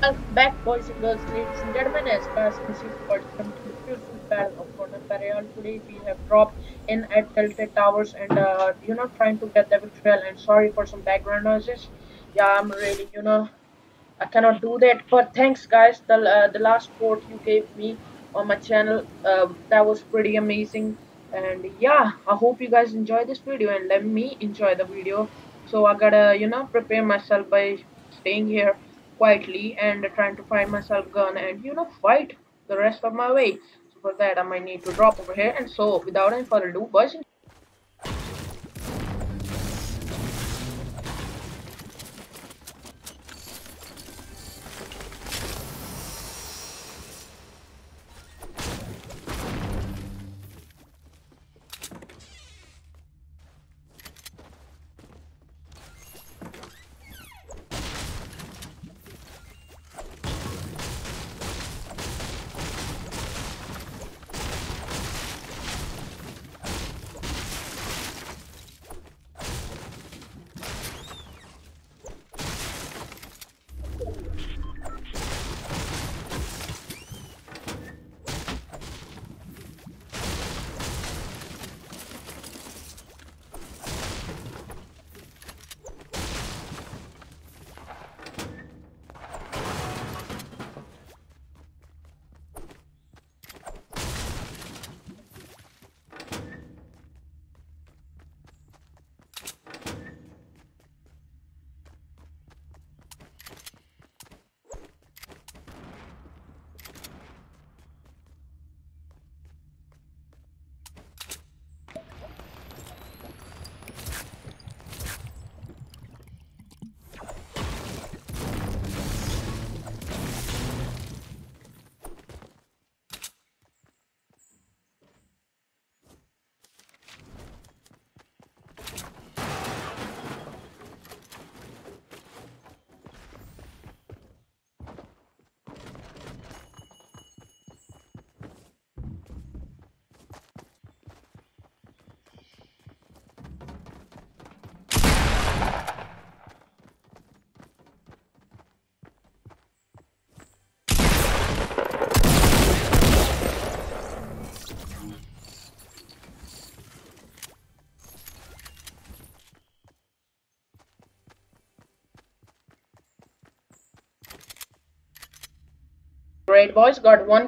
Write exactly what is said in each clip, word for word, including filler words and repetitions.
Welcome back, boys and girls, ladies and gentlemen, as Bass and Season participant in the beautiful battle of Fort Imperial. Today we have dropped in at Tilted Towers and uh, you know trying to get the victory. And sorry for some background noises. Yeah, I'm really you know I cannot do that. But thanks, guys. The uh, the last quote you gave me on my channel, um, that was pretty amazing. And yeah, I hope you guys enjoy this video and let me enjoy the video. So I gotta you know prepare myself by staying here quietly and trying to find myself gun and you know fight the rest of my way. So for that, I might need to drop over here. And so without any further ado, boys. Great, boys. Got one.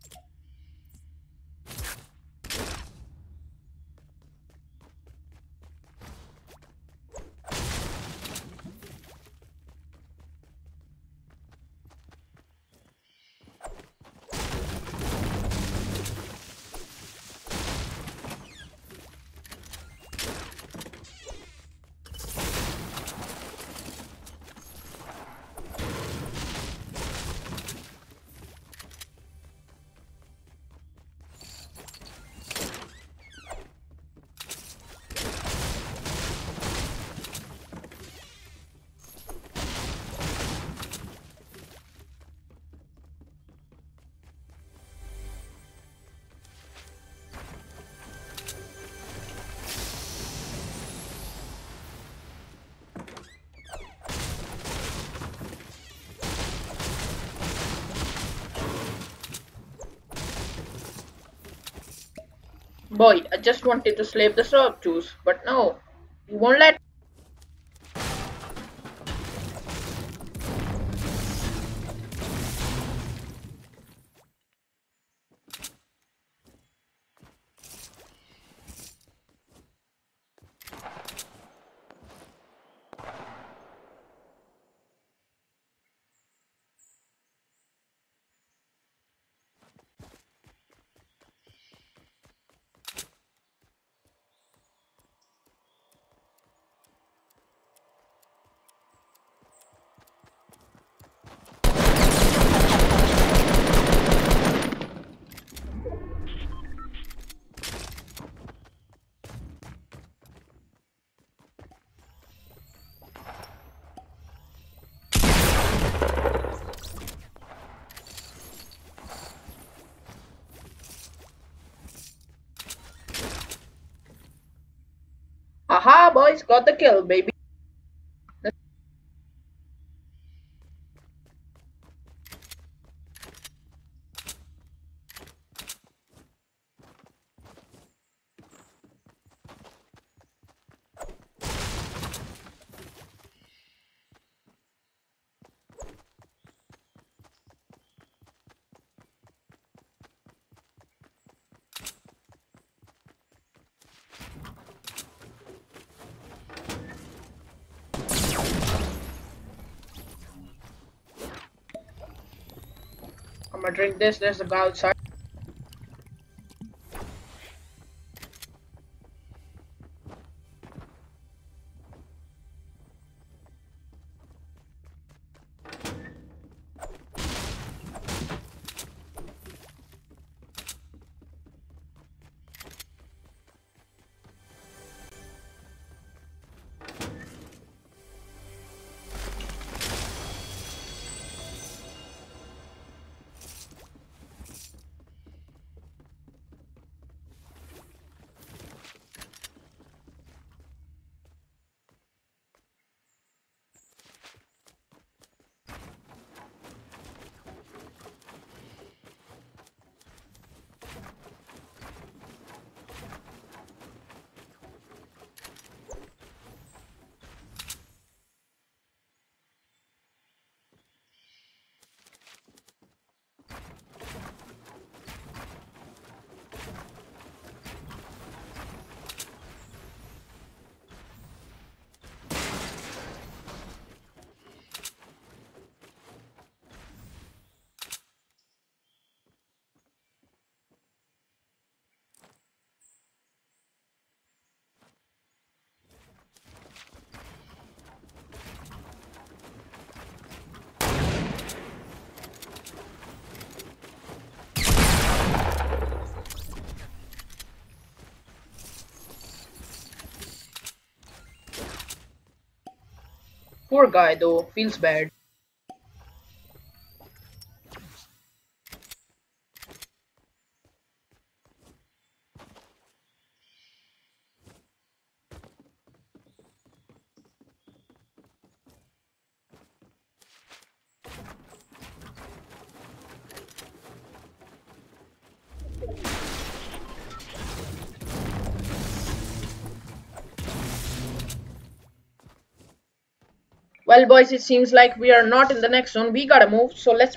Boy, I just wanted to slap the syrup juice, but no, you won't let. Aha, boys, got the kill, baby. I'm gonna drink this. There's a guy outside. Poor guy though, feels bad. Well, boys, it seems like we are not in the next zone. We gotta move, so let's.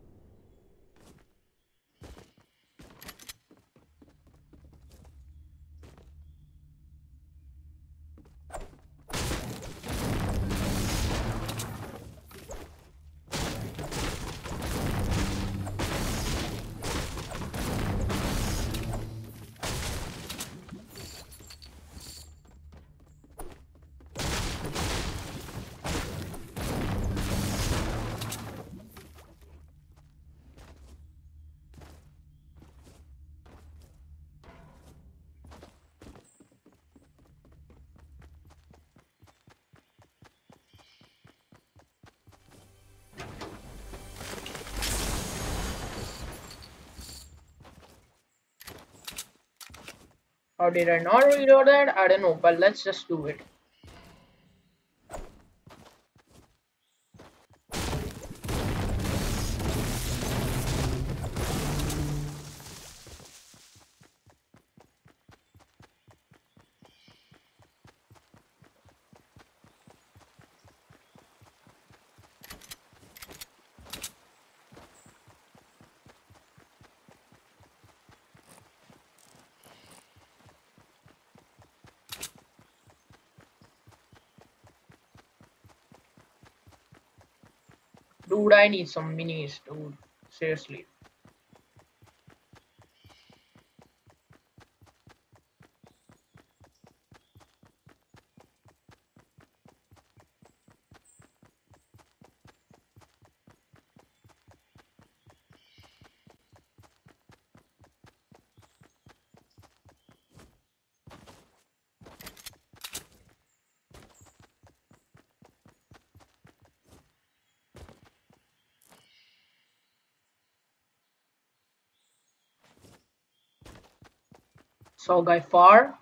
How did I not reload that? I don't know, but let's just do it. Dude, I need some minis, dude. Seriously. Saw guy far.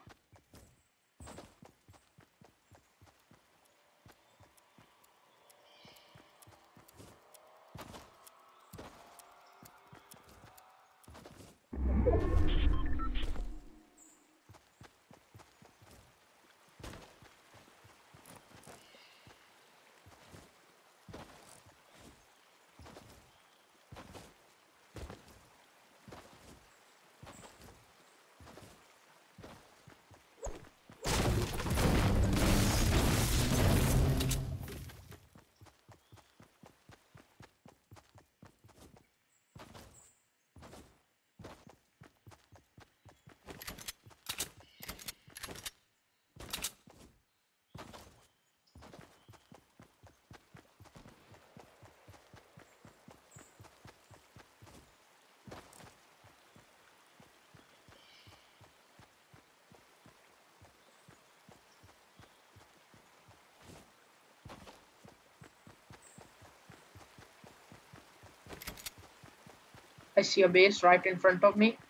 I see a base right in front of me.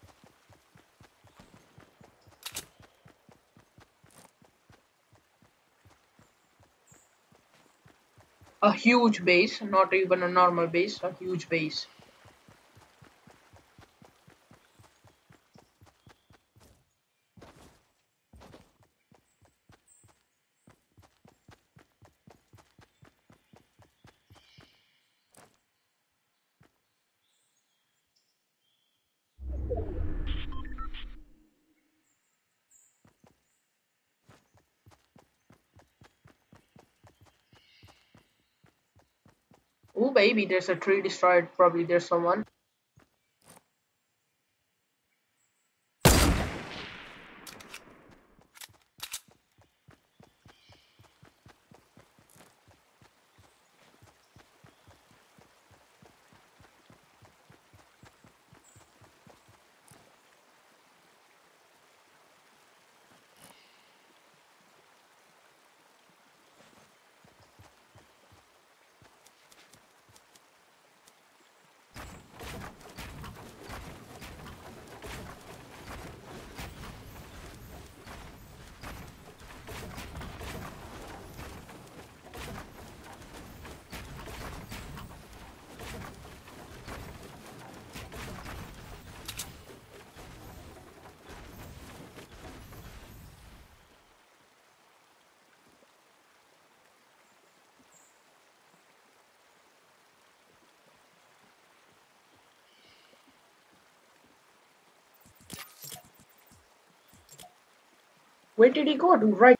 A huge base, not even a normal base, a huge base. Oh baby, there's a tree destroyed. Probably there's someone. Where did he go? To right.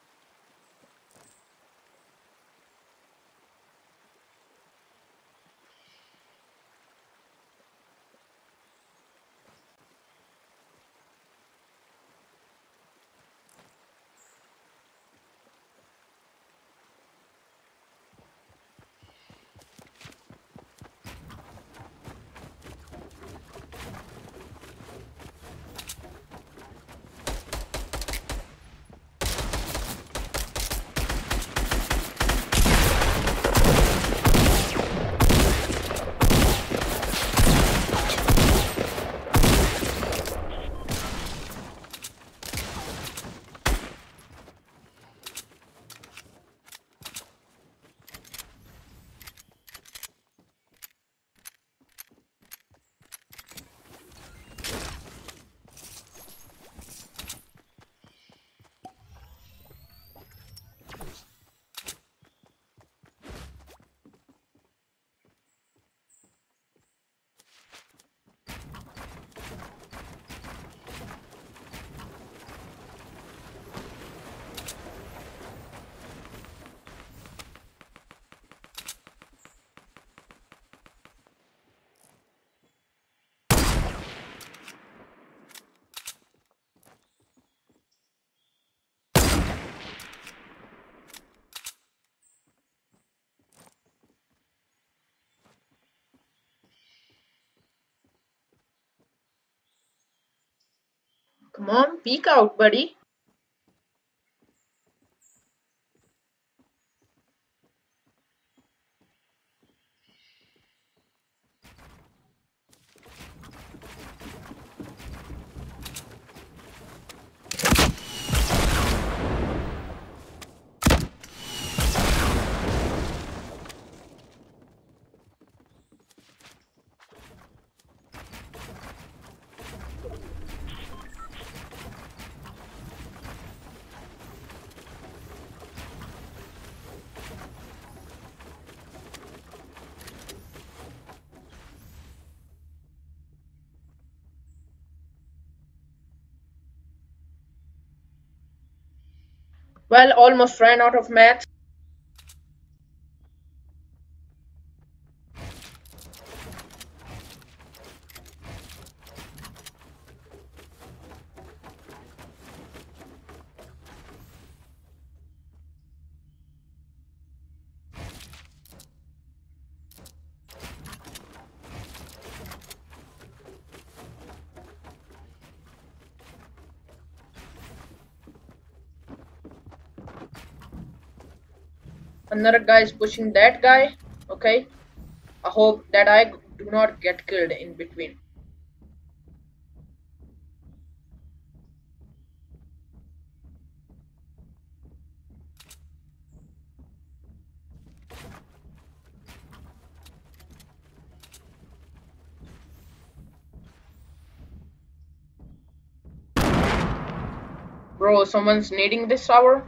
Come on, peek out, buddy. Well, almost ran out of math. Another guy is pushing that guy. Okay. I hope that I Do not get killed in between. Bro, someone's needing this tower.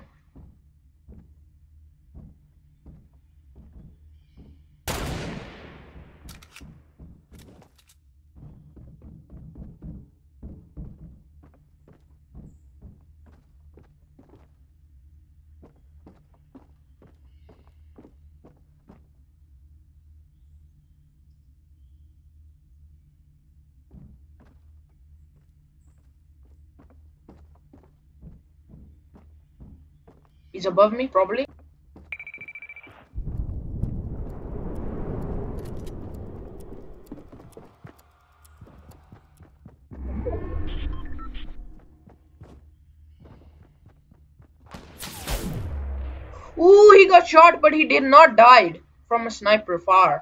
He's above me, probably. Ooh, he got shot, but he did not die from a sniper far.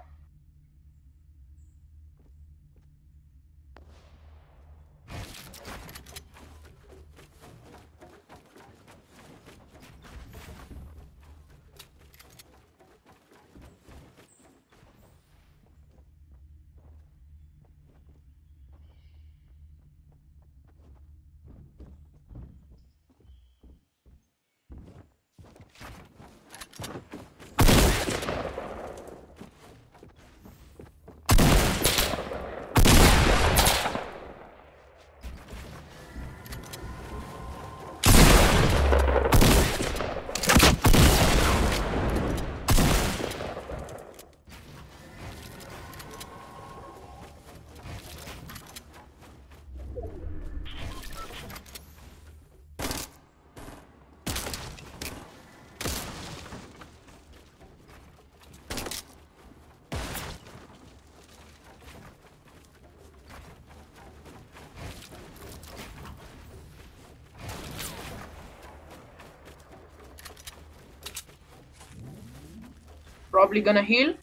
Probably gonna heal.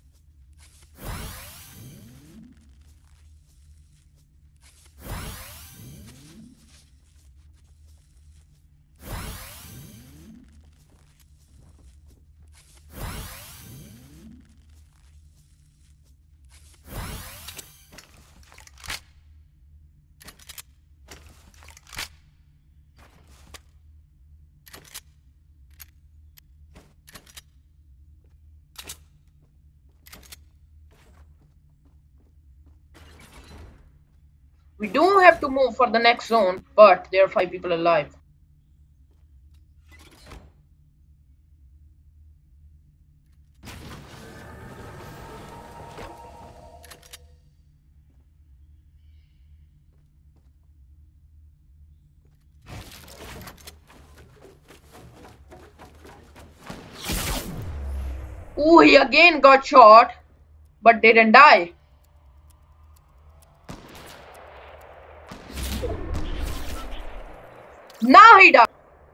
We do have to move for the next zone, but there are five people alive. Ooh, he again got shot, but didn't die. Now he died.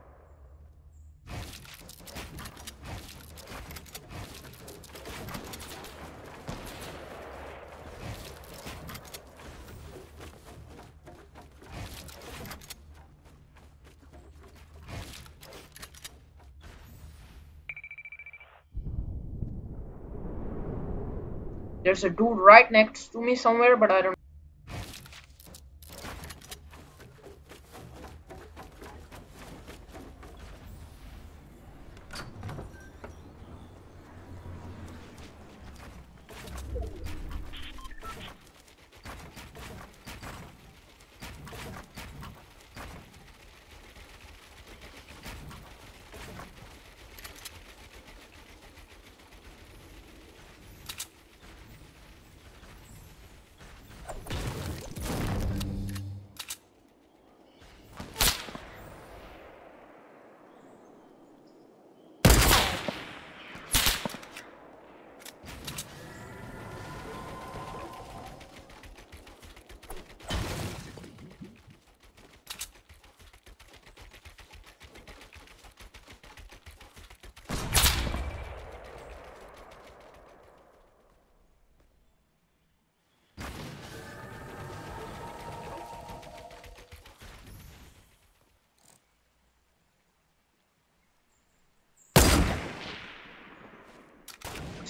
There's a dude right next to me somewhere, but I don't.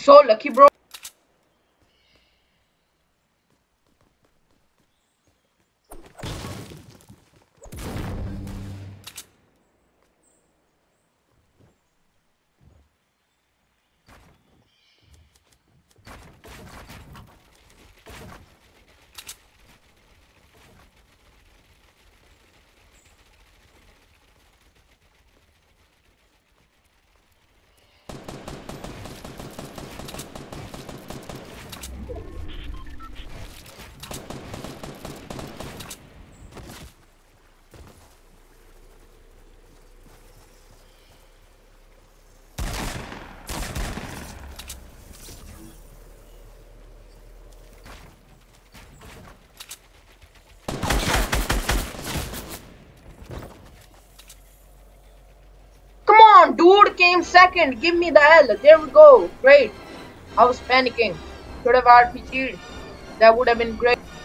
So lucky, bro. Come on, dude came second. Give me the L. There we go. Great. I was panicking. Should have R P G'd. That would have been great.